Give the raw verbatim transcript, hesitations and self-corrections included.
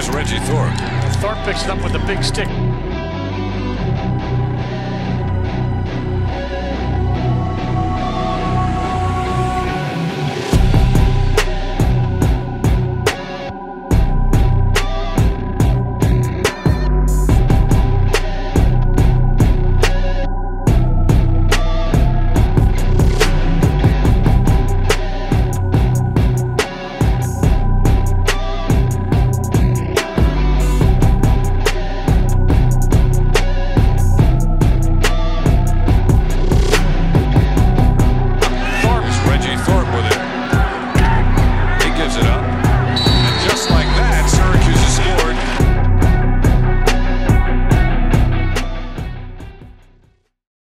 Regy Thorpe. Thorpe picks it up with the big stick.